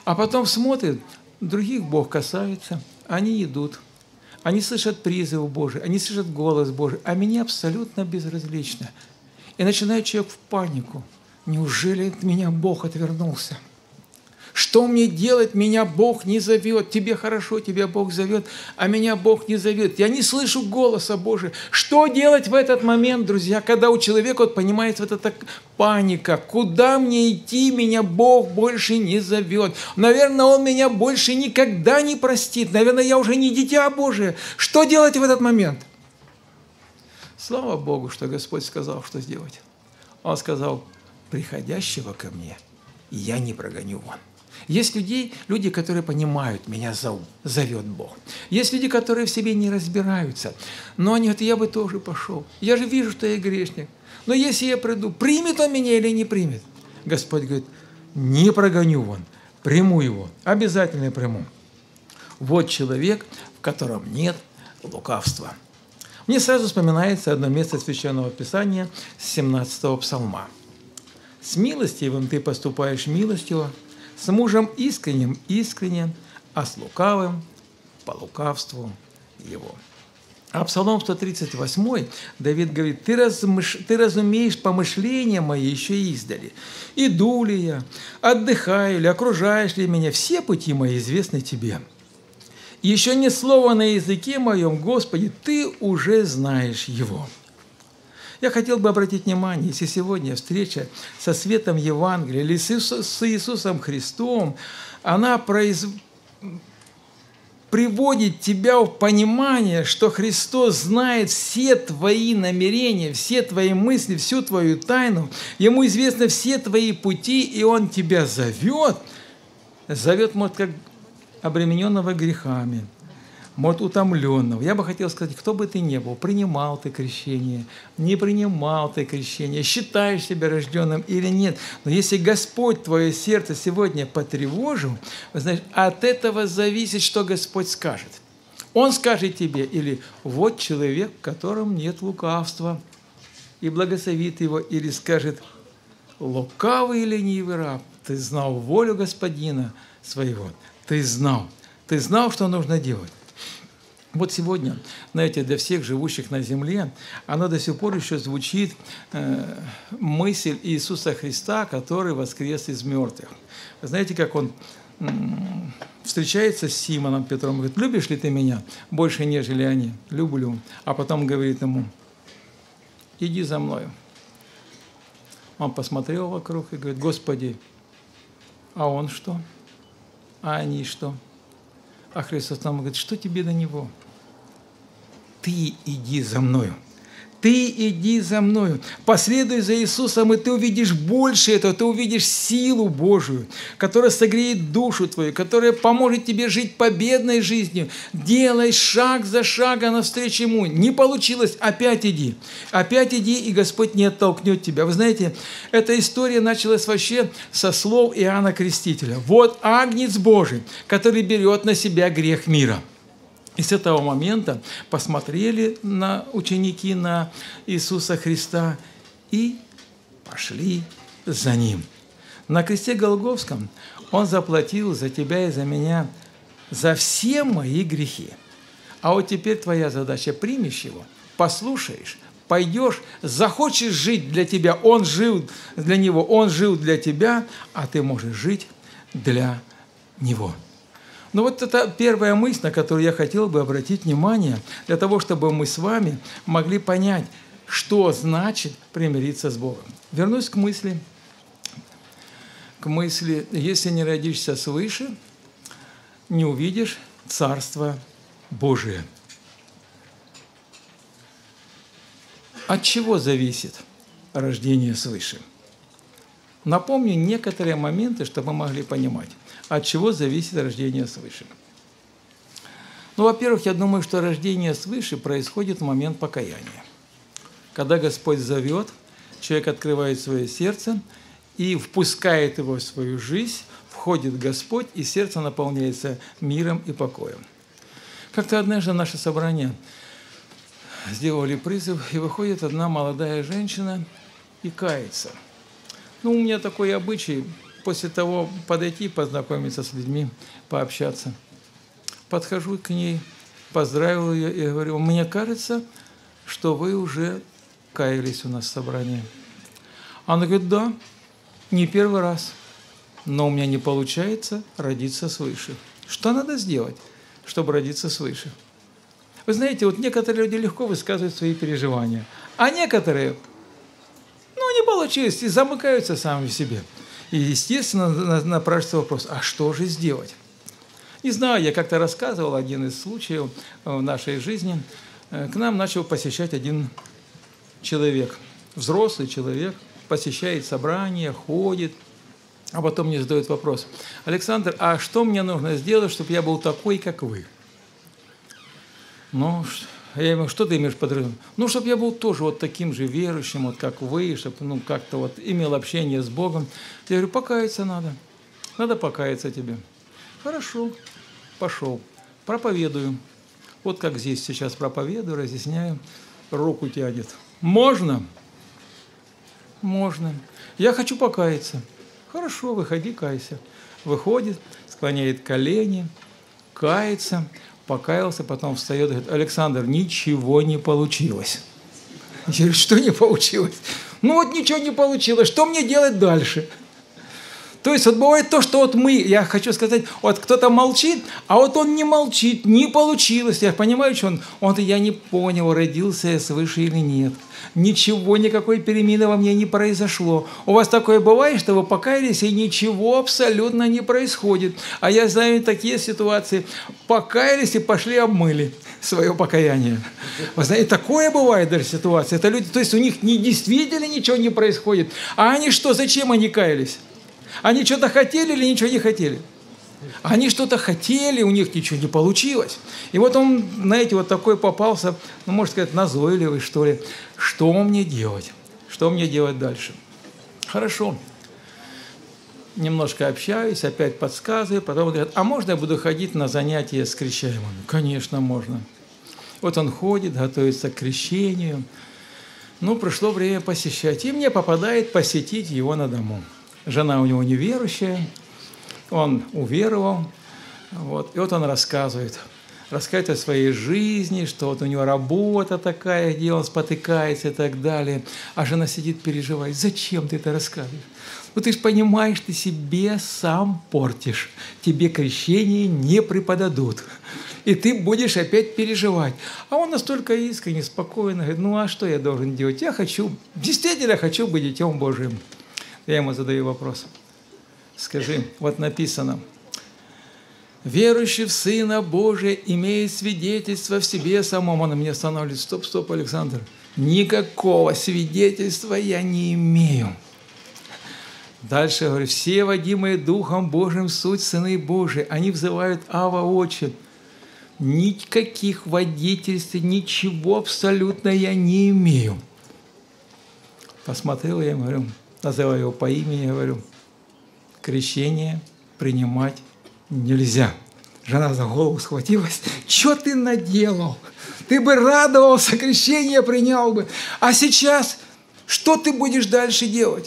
А потом смотрит, других Бог касается, они идут, они слышат призыв Божий, они слышат голос Божий, а меня абсолютно безразлично. И начинает человек в панику. Неужели от меня Бог отвернулся? Что мне делать? Меня Бог не зовет. Тебе хорошо, тебя Бог зовет, а меня Бог не зовет. Я не слышу голоса Божия. Что делать в этот момент, друзья, когда у человека вот, понимаете, вот эта паника? Куда мне идти? Меня Бог больше не зовет. Наверное, Он меня больше никогда не простит. Наверное, я уже не дитя Божие. Что делать в этот момент? Слава Богу, что Господь сказал, что сделать. Он сказал: приходящего ко мне я не прогоню вон. Есть людей, люди, которые понимают, меня зовут, зовет Бог. Есть люди, которые в себе не разбираются. Но они говорят: я бы тоже пошел. Я же вижу, что я грешник. Но если я приду, примет он меня или не примет? Господь говорит: не прогоню вон, приму его, обязательно приму. Вот человек, в котором нет лукавства. Мне сразу вспоминается одно место Священного Писания с семнадцатого псалма. «С милостивым ты поступаешь милостиво, с мужем искренним искренне, а с лукавым по лукавству его». А Псалом сто тридцать восемь Давид говорит: «Ты, размыш... ты разумеешь помышления мои еще издали. Иду ли я, отдыхаю ли, окружаешь ли меня, все пути мои известны тебе. Еще не слово на языке моем, Господи, ты уже знаешь его». Я хотел бы обратить внимание, если сегодня встреча со светом Евангелия или с Иисусом Христом, она произ... приводит тебя в понимание, что Христос знает все твои намерения, все твои мысли, всю твою тайну, Ему известны все твои пути, и Он тебя зовет, зовет, может, как обремененного грехами, может, утомленного. Я бы хотел сказать, кто бы ты ни был, принимал ты крещение, не принимал ты крещение, считаешь себя рожденным или нет, но если Господь твое сердце сегодня потревожил, вы знаете, от этого зависит, что Господь скажет. Он скажет тебе или «вот человек, в котором нет лукавства», и благословит его, или скажет «лукавый и ленивый раб, ты знал волю Господина своего, ты знал, ты знал, что нужно делать». Вот сегодня, знаете, для всех живущих на земле, оно до сих пор еще звучит э, мысль Иисуса Христа, который воскрес из мертвых. Знаете, как Он э, встречается с Симоном Петром, говорит: «Любишь ли ты меня больше, нежели они?» «Люблю». А потом говорит ему: «Иди за мною». Он посмотрел вокруг и говорит: «Господи, а он что? А они что?» А Христос нам говорит: «Что тебе до него? Ты иди за мною. Ты иди за мною, последуй за Иисусом, и ты увидишь больше этого, ты увидишь силу Божию, которая согреет душу твою, которая поможет тебе жить победной жизнью. Делай шаг за шагом навстречу Ему. Не получилось, опять иди. Опять иди, и Господь не оттолкнет тебя». Вы знаете, эта история началась вообще со слов Иоанна Крестителя. «Вот Агнец Божий, который берет на себя грех мира». И с этого момента посмотрели на ученики на Иисуса Христа и пошли за Ним. На кресте Голгофском Он заплатил за тебя и за меня за все мои грехи. А вот теперь твоя задача: примешь Его, послушаешь, пойдешь, захочешь жить для тебя. Он жил для Него, Он жил для тебя, а ты можешь жить для Него. Но вот это первая мысль, на которую я хотел бы обратить внимание, для того, чтобы мы с вами могли понять, что значит примириться с Богом. Вернусь к мысли, к мысли: если не родишься свыше, не увидишь Царство Божие. От чего зависит рождение свыше? Напомню некоторые моменты, чтобы мы могли понимать, от чего зависит рождение свыше. Ну, во-первых, я думаю, что рождение свыше происходит в момент покаяния. Когда Господь зовет, человек открывает свое сердце и впускает его в свою жизнь, входит Господь, и сердце наполняется миром и покоем. Как-то однажды наше собрание сделали призыв, и выходит одна молодая женщина и кается. Ну, у меня такой обычай после того подойти, познакомиться с людьми, пообщаться. Подхожу к ней, поздравил ее и говорю: мне кажется, что вы уже каялись у нас в собрании. Она говорит: да, не первый раз, но у меня не получается родиться свыше. Что надо сделать, чтобы родиться свыше? Вы знаете, вот некоторые люди легко высказывают свои переживания, а некоторые, ну, не получилось, и замыкаются сами в себе. И, естественно, напрашивается вопрос: а что же сделать? Не знаю, я как-то рассказывал один из случаев в нашей жизни. К нам начал посещать один человек, взрослый человек, посещает собрания, ходит, а потом мне задает вопрос: Александр, а что мне нужно сделать, чтобы я был такой, как вы? Ну, я ему: что ты имеешь под подразумевать? Ну, чтобы я был тоже вот таким же верующим, вот как вы, чтобы, ну, как-то вот имел общение с Богом. Я говорю: покаяться надо. Надо покаяться тебе. Хорошо, пошел. Проповедую. Вот как здесь сейчас проповедую, разъясняю. Руку тянет. Можно? Можно. Я хочу покаяться. Хорошо, выходи, кайся. Выходит, склоняет колени, кается. Покаялся, потом встает и говорит: Александр, ничего не получилось. Я говорю: что не получилось? Ну вот ничего не получилось, что мне делать дальше? То есть вот бывает то, что вот мы, я хочу сказать, вот кто-то молчит, а вот он не молчит, не получилось. Я понимаю, что он, он я не понял, родился я свыше или нет. Ничего, никакой перемены во мне не произошло. У вас такое бывает, что вы покаялись, и ничего абсолютно не происходит. А я знаю такие ситуации. Покаялись и пошли обмыли свое покаяние. Вы знаете, такое бывает даже ситуация. Это люди, то есть у них не, действительно ничего не происходит. А они что, зачем они каялись? Они что-то хотели или ничего не хотели? Они что-то хотели, у них ничего не получилось. И вот он, знаете, вот такой попался, ну, можно сказать, назойливый, что ли. Что мне делать? Что мне делать дальше? Хорошо. Немножко общаюсь, опять подсказываю, потом говорят: а можно я буду ходить на занятия с крещаемыми? Конечно, можно. Вот он ходит, готовится к крещению. Ну, пришло время посещать. И мне попадает посетить его на дому. Жена у него неверующая, он уверовал, вот, и вот он рассказывает, рассказывает о своей жизни, что вот у него работа такая, где он спотыкается и так далее, а жена сидит, переживает: зачем ты это рассказываешь? Ну ты же понимаешь, ты себе сам портишь, тебе крещение не преподадут, и ты будешь опять переживать. А он настолько искренне, спокойно говорит: ну а что я должен делать? Я хочу, действительно хочу быть детем Божьим. Я ему задаю вопрос. Скажи, вот написано: верующий в Сына Божия имеет свидетельство в себе самом. Он на меня останавливает: стоп, стоп, Александр, никакого свидетельства я не имею. Дальше говорю: все водимые Духом Божьим суть сыны Божии. Они взывают: Ава, Отче. Никаких водительств, ничего абсолютно я не имею. Посмотрел я, говорю, называю его по имени, говорю: крещение принимать нельзя. Жена за голову схватилась: что ты наделал? Ты бы радовался, крещение принял бы. А сейчас что ты будешь дальше делать?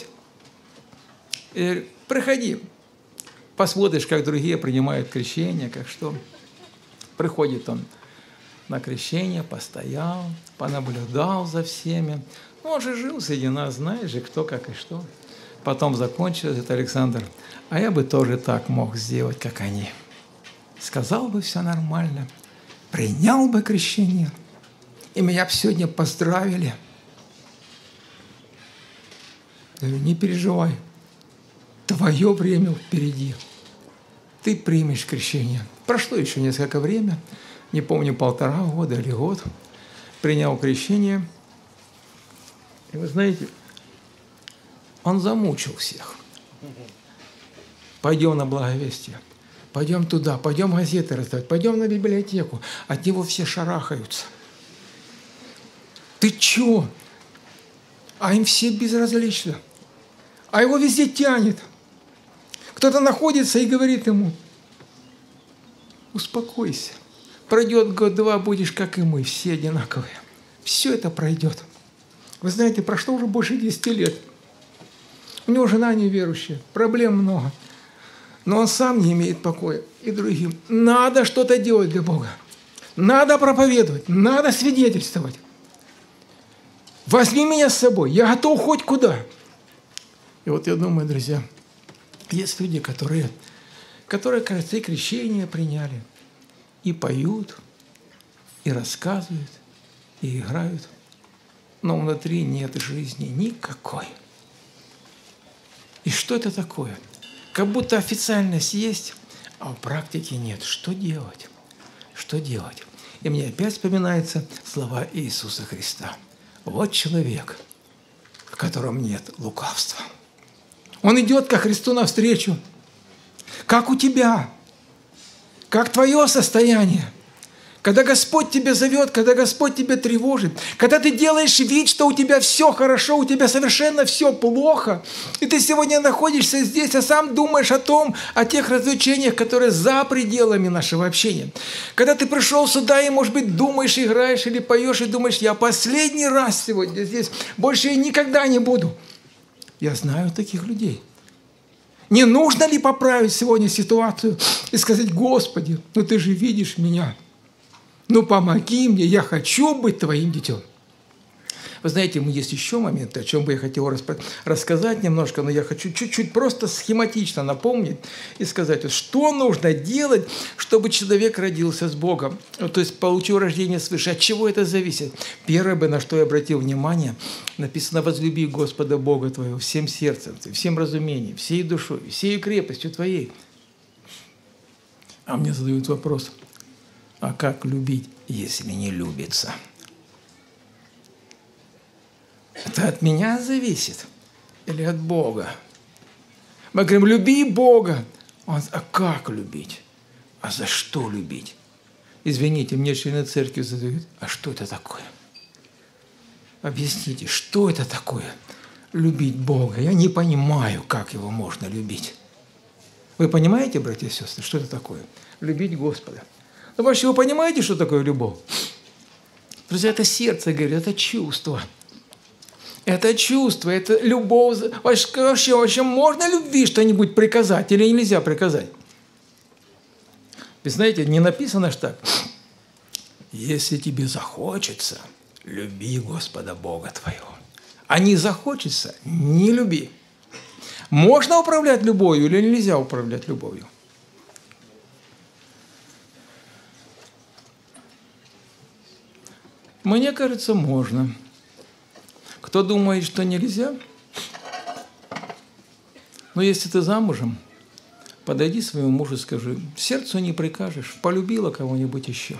Я говорю: приходи, посмотришь, как другие принимают крещение, как что. Приходит он на крещение, постоял, понаблюдал за всеми. Он же жил среди нас, знаешь же, кто как и что. Потом закончилось это: Александр, а я бы тоже так мог сделать, как они. Сказал бы все нормально, принял бы крещение, и меня бы сегодня поздравили. Я говорю: не переживай, твое время впереди. Ты примешь крещение. Прошло еще несколько времени, не помню, полтора года или год, принял крещение. И вы знаете, он замучил всех. Пойдем на благовестие, пойдем туда, пойдем газеты раздавать, пойдем на библиотеку. От него все шарахаются. Ты чё? А им все безразлично. А его везде тянет. Кто-то находится и говорит ему: успокойся, пройдет год-два, будешь как и мы, все одинаковые. Все это пройдет. Вы знаете, прошло уже больше десяти лет. У него жена неверующая, проблем много. Но он сам не имеет покоя. И другим. Надо что-то делать для Бога. Надо проповедовать, надо свидетельствовать. Возьми меня с собой, я готов хоть куда. И вот я думаю, друзья, есть люди, которые, которые, кажется, и крещение приняли, и поют, и рассказывают, и играют, но внутри нет жизни никакой. И что это такое? Как будто официальность есть, а в практике нет. Что делать? Что делать? И мне опять вспоминаются слова Иисуса Христа. Вот человек, в котором нет лукавства. Он идет ко Христу навстречу. Как у тебя? Как твое состояние? Когда Господь тебя зовет, когда Господь тебя тревожит, когда ты делаешь вид, что у тебя все хорошо, у тебя совершенно все плохо, и ты сегодня находишься здесь, а сам думаешь о том, о тех развлечениях, которые за пределами нашего общения. Когда ты пришел сюда и, может быть, думаешь, играешь или поешь, и думаешь, я последний раз сегодня здесь, больше я никогда не буду. Я знаю таких людей. Не нужно ли поправить сегодня ситуацию и сказать, Господи, ну ты же видишь меня. Ну, помоги мне, я хочу быть твоим детем. Вы знаете, есть еще момент, о чем бы я хотел рассказать немножко, но я хочу чуть-чуть просто схематично напомнить и сказать, вот, что нужно делать, чтобы человек родился с Богом, то есть получил рождение свыше. От чего это зависит? Первое, бы, на что я обратил внимание, написано, возлюби Господа Бога твоего всем сердцем, всем разумением, всей душой, всей крепостью твоей. А мне задают вопрос, а как любить, если не любится? Это от меня зависит или от Бога? Мы говорим, люби Бога. Он, а как любить? А за что любить? Извините, мне члены церкви задают, а что это такое? Объясните, что это такое? Любить Бога. Я не понимаю, как его можно любить. Вы понимаете, братья и сестры, что это такое? Любить Господа. Ну, вообще, вы понимаете, что такое любовь? Друзья, это сердце, говорит, это чувство. Это чувство, это любовь. Вообще, вообще можно любви что-нибудь приказать или нельзя приказать? Вы знаете, не написано ж так. Если тебе захочется, люби Господа Бога твоего. А не захочется, не люби. Можно управлять любовью или нельзя управлять любовью? Мне кажется, можно. Кто думает, что нельзя? Но если ты замужем, подойди своему мужу и скажи, сердцу не прикажешь, полюбила кого-нибудь еще.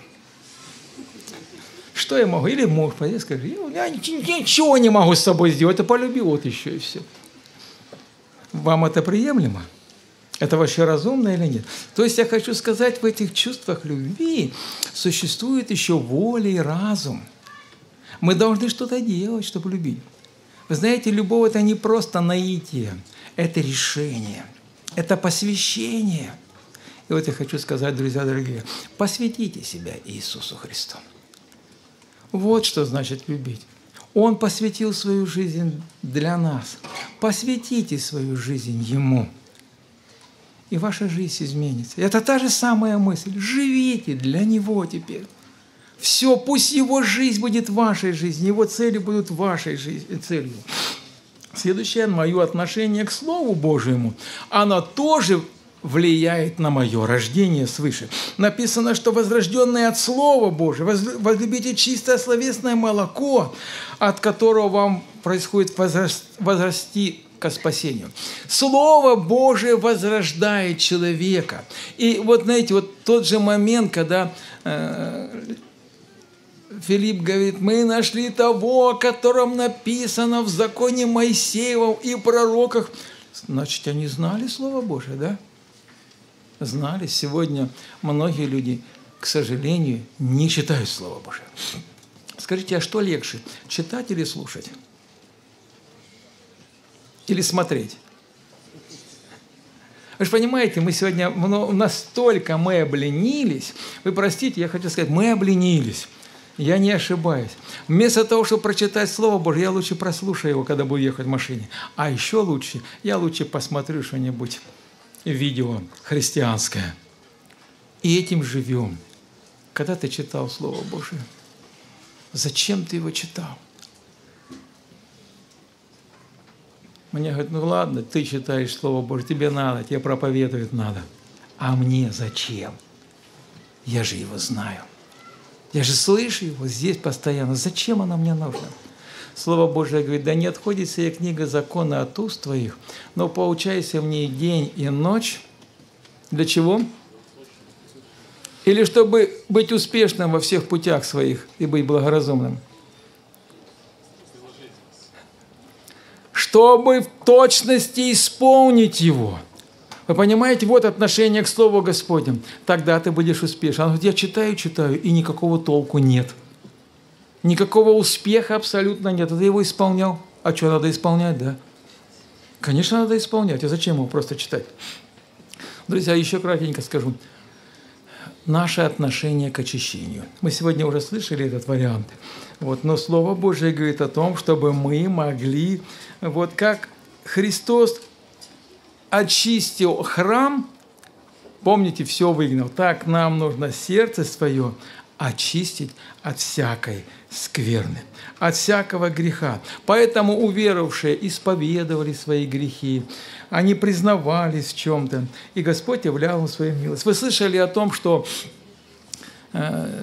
Что я могу? Или муж, подойди и скажи, я ничего не могу с собой сделать, а полюбил вот еще и все. Вам это приемлемо? Это вообще разумно или нет? То есть я хочу сказать, в этих чувствах любви существует еще воля и разум. Мы должны что-то делать, чтобы любить. Вы знаете, любовь – это не просто наитие, это решение, это посвящение. И вот я хочу сказать, друзья дорогие, посвятите себя Иисусу Христу. Вот что значит любить. Он посвятил свою жизнь для нас. Посвятите свою жизнь Ему. И ваша жизнь изменится. Это та же самая мысль. Живите для Него теперь. Все, пусть Его жизнь будет вашей жизнью, Его цели будут вашей жизнью, целью. Следующее, мое отношение к Слову Божьему, оно тоже влияет на мое рождение свыше. Написано, что возрожденные от Слова Божьего, возлюбите чистое словесное молоко, от которого вам происходит возрасти ко спасению. Слово Божие возрождает человека. И вот, знаете, вот тот же момент, когда э, Филипп говорит, мы нашли того, о котором написано в законе Моисеевом и пророках. Значит, они знали Слово Божие, да? Знали. Сегодня многие люди, к сожалению, не читают Слово Божие. Скажите, а что легче, читать или слушать? Или смотреть? Вы же понимаете, мы сегодня настолько мы обленились, вы простите, я хочу сказать, мы обленились. Я не ошибаюсь. Вместо того, чтобы прочитать Слово Божие, я лучше прослушаю его, когда буду ехать в машине. А еще лучше, я лучше посмотрю что-нибудь видео христианское. И этим живем. Когда ты читал Слово Божие, зачем ты его читал? Мне говорят, ну ладно, ты читаешь Слово Божие, тебе надо, тебе проповедовать надо. А мне зачем? Я же его знаю. Я же слышу его здесь постоянно. Зачем оно мне нужно? Слово Божие говорит, да не отходит сия книга закона от уст твоих, но поучайся в ней день и ночь. Для чего? Или чтобы быть успешным во всех путях своих и быть благоразумным. Чтобы в точности исполнить его. Вы понимаете, вот отношение к Слову Господнему. Тогда ты будешь успешен. Он говорит, я читаю, читаю, и никакого толку нет. Никакого успеха абсолютно нет. А ты его исполнял. А что, надо исполнять, да? Конечно, надо исполнять. А зачем его просто читать? Друзья, еще кратенько скажу. Наше отношение к очищению. Мы сегодня уже слышали этот вариант. Вот, но Слово Божие говорит о том, чтобы мы могли, вот как Христос очистил храм, помните, все выгнал, так нам нужно сердце свое очистить от всякой скверны, от всякого греха. Поэтому уверовавшие исповедовали свои грехи, они признавались в чем-то, и Господь являл им свою милость. Вы слышали о том, что э,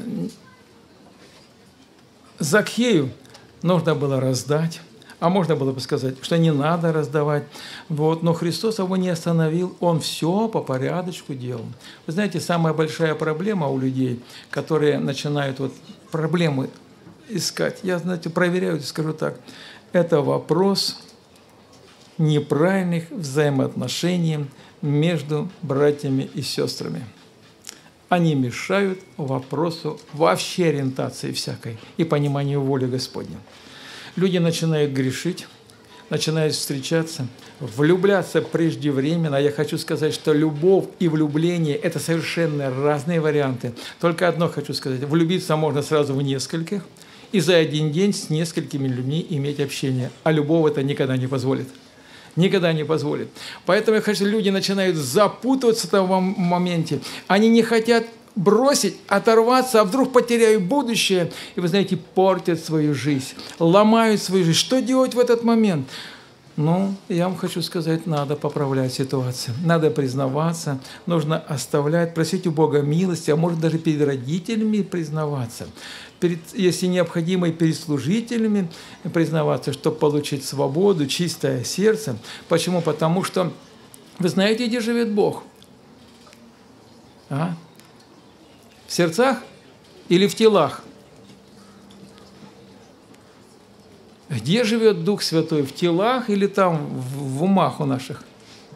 Закхею нужно было раздать, а можно было бы сказать, что не надо раздавать. Вот. Но Христос его не остановил, Он все по порядочку делал. Вы знаете, самая большая проблема у людей, которые начинают вот проблемы искать, я, знаете, проверяю, скажу так, это вопрос неправильных взаимоотношений между братьями и сестрами. Они мешают вопросу вообще ориентации всякой и пониманию воли Господней. Люди начинают грешить, начинают встречаться, влюбляться преждевременно. Я хочу сказать, что любовь и влюбление – это совершенно разные варианты. Только одно хочу сказать. Влюбиться можно сразу в нескольких, и за один день с несколькими людьми иметь общение. А любовь это никогда не позволит. Никогда не позволит. Поэтому, я хочу, люди начинают запутываться в этом моменте. Они не хотят бросить, оторваться, а вдруг потеряю будущее. И, вы знаете, портят свою жизнь, ломают свою жизнь. Что делать в этот момент? Ну, я вам хочу сказать, надо поправлять ситуацию. Надо признаваться, нужно оставлять, просить у Бога милости, а может даже перед родителями признаваться. Перед, если необходимо, и перед служителями признаваться, чтобы получить свободу, чистое сердце. Почему? Потому что вы знаете, где живет Бог? А? В сердцах или в телах? Где живет Дух Святой? В телах или там, в, в умах у наших?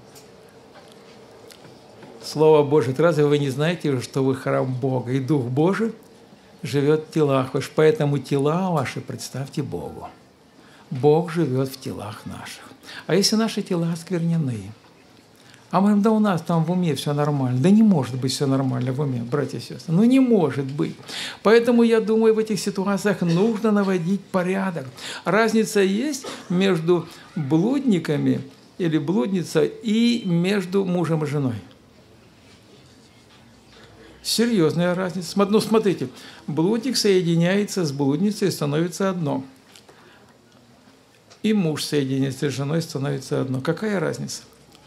Слово Божие. Разве вы не знаете, что вы храм Бога, и Дух Божий живет в телах ваших? Поэтому тела ваши представьте Богу. Бог живет в телах наших. А если наши тела осквернены? А мы говорим, да у нас там в уме все нормально. Да не может быть все нормально в уме, братья и сестры. Ну не может быть. Поэтому я думаю, в этих ситуациях нужно наводить порядок. Разница есть между блудниками или блудницей и между мужем и женой. Серьезная разница. Ну смотрите, блудник соединяется с блудницей и становится одно. И муж соединяется с женой и становится одно. Какая разница?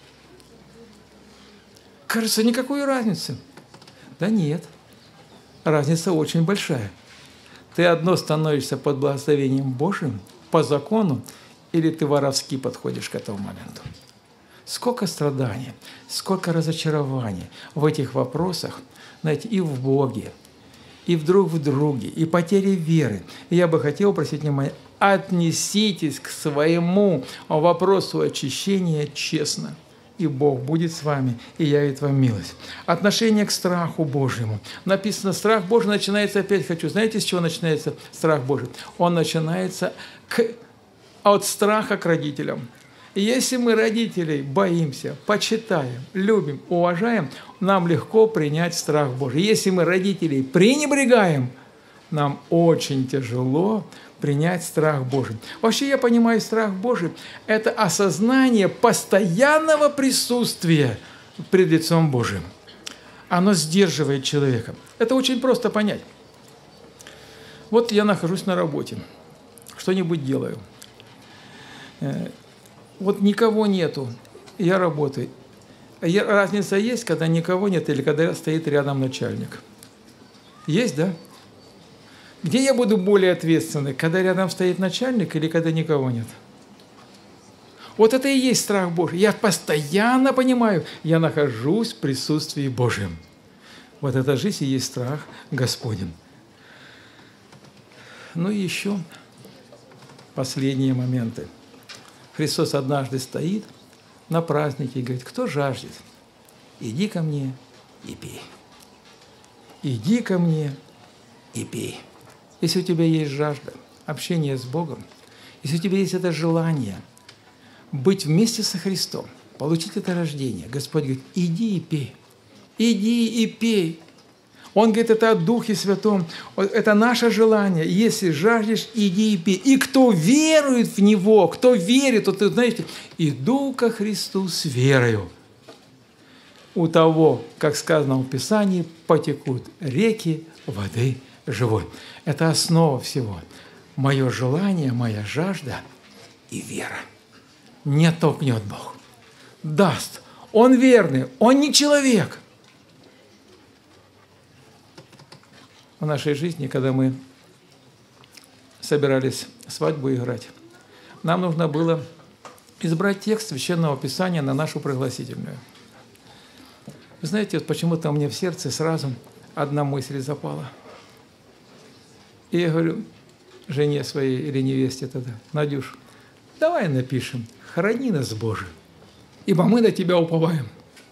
Кажется, никакой разницы. Да нет. Разница очень большая. Ты одно становишься под благословением Божьим по закону, или ты воровски подходишь к этому моменту. Сколько страданий, сколько разочарований в этих вопросах, знаете, и в Боге, и в друг в друге, и потери веры. И я бы хотел просить внимания, отнеситесь к своему вопросу очищения честно. И Бог будет с вами, и явит вам милость. Отношение к страху Божьему. Написано, страх Божий начинается, опять хочу, знаете, с чего начинается страх Божий? Он начинается к, от страха к родителям. И если мы родителей боимся, почитаем, любим, уважаем, нам легко принять страх Божий. Если мы родителей пренебрегаем, нам очень тяжело принять страх Божий. Вообще я понимаю, страх Божий – это осознание постоянного присутствия пред лицом Божьим. Оно сдерживает человека. Это очень просто понять. Вот я нахожусь на работе, что-нибудь делаю. Вот никого нету, я работаю. Разница есть, когда никого нет или когда стоит рядом начальник? Есть, да? Где я буду более ответственный, когда рядом стоит начальник или когда никого нет? Вот это и есть страх Божий. Я постоянно понимаю, я нахожусь в присутствии Божьем. Вот эта жизнь и есть страх Господень. Ну и еще последние моменты. Христос однажды стоит на празднике и говорит: кто жаждет, иди ко мне и пей. Иди ко мне и пей. Если у тебя есть жажда общения с Богом, если у тебя есть это желание быть вместе со Христом, получить это рождение, Господь говорит: иди и пей. Иди и пей. Он говорит, это о Духе Святом, это наше желание. Если жаждешь, иди и пей. И кто верует в Него, кто верит, то, ты знаете, иду ко Христу с верою. У того, как сказано в Писании, потекут реки воды живой. Это основа всего. Мое желание, моя жажда и вера. Не толкнет Бог. Даст. Он верный, Он не человек. В нашей жизни, когда мы собирались свадьбу играть, нам нужно было избрать текст Священного Писания на нашу пригласительную. Вы знаете, вот почему-то мне в сердце сразу одна мысль запала. И я говорю жене своей или невесте тогда: Надюш, давай напишем: «Храни нас, Боже, ибо мы на Тебя уповаем».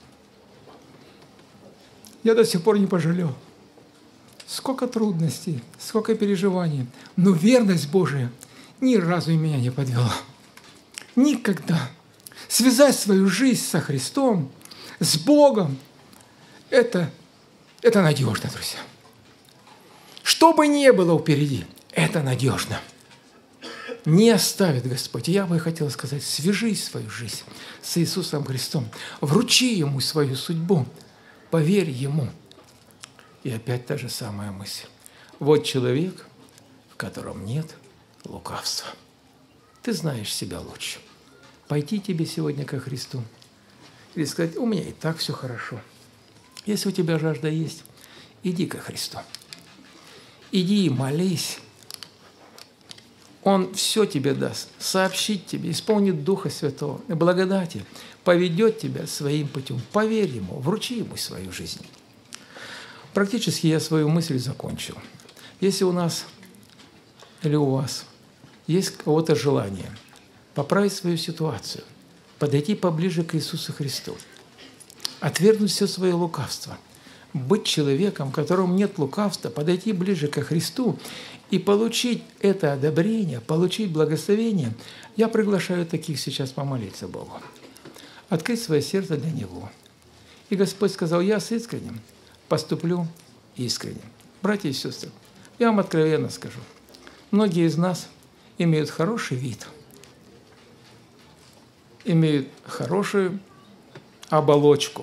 Я до сих пор не пожалел. Сколько трудностей, сколько переживаний, но верность Божия ни разу меня не подвела. Никогда. Связать свою жизнь со Христом, с Богом, это, это надежно, друзья. Что бы ни было впереди, это надежно. Не оставит Господь. Я бы хотел сказать, свяжи свою жизнь с Иисусом Христом, вручи Ему свою судьбу, поверь Ему. И опять та же самая мысль. Вот человек, в котором нет лукавства. Ты знаешь себя лучше. Пойти тебе сегодня ко Христу или сказать: у меня и так все хорошо. Если у тебя жажда есть, иди ко Христу. Иди и молись. Он все тебе даст, сообщит тебе, исполнит Духа Святого, благодати, поведет тебя своим путем. Поверь Ему, вручи Ему свою жизнь. Практически я свою мысль закончил. Если у нас или у вас есть у кого-то желание поправить свою ситуацию, подойти поближе к Иисусу Христу, отвергнуть все свое лукавство, быть человеком, в котором нет лукавства, подойти ближе ко Христу и получить это одобрение, получить благословение, я приглашаю таких сейчас помолиться Богу, открыть свое сердце для Него. И Господь сказал: я с искренним поступлю искренне. Братья и сестры, я вам откровенно скажу, многие из нас имеют хороший вид, имеют хорошую оболочку,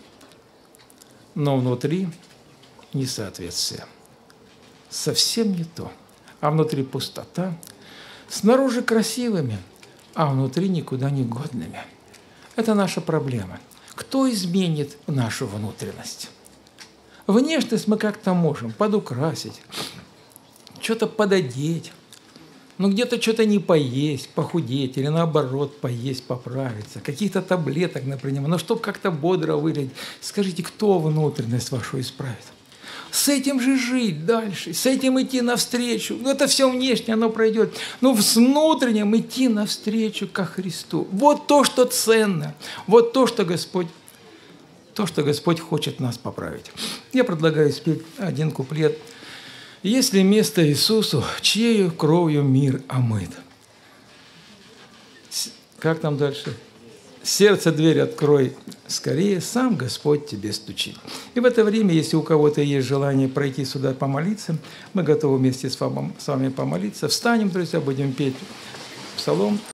но внутри несоответствие. Совсем не то. А внутри пустота, снаружи красивыми, а внутри никуда не годными. Это наша проблема. Кто изменит нашу внутренность? Внешность мы как-то можем подукрасить, что-то пододеть, но где-то что-то не поесть, похудеть, или наоборот поесть, поправиться, каких-то таблеток, например, но чтобы как-то бодро выглядеть. Скажите, кто внутренность вашу исправит? С этим же жить дальше, с этим идти навстречу. Ну, это все внешне, оно пройдет. Но с внутренним идти навстречу ко Христу. Вот то, что ценно, вот то, что Господь То, что Господь хочет нас поправить. Я предлагаю спеть один куплет. «Есть ли место Иисусу, чьею кровью мир омыт?» Как там дальше? сердце дверь открой скорее, сам Господь тебе стучит. И в это время, если у кого-то есть желание пройти сюда помолиться, мы готовы вместе с вами помолиться. Встанем, друзья, будем петь псалом.